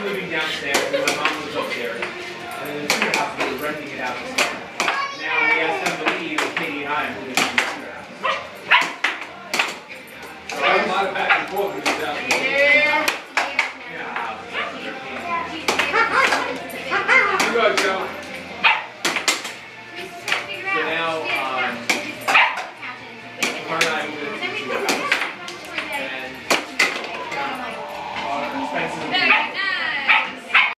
I'm moving downstairs and my mom lives upstairs. And then the student house, we were renting it out. Now we asked them to leave, and Katie and I are moving to the student house. So I have a lot of back and forth with this out.